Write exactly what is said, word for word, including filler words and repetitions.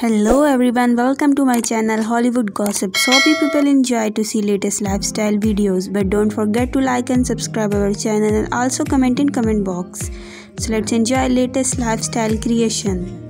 Hello everyone, welcome to my channel Hollywood Gossips. Hope you people enjoy to see latest lifestyle videos, but don't forget to like and subscribe our channel and also comment in comment box. So let's enjoy latest lifestyle creation.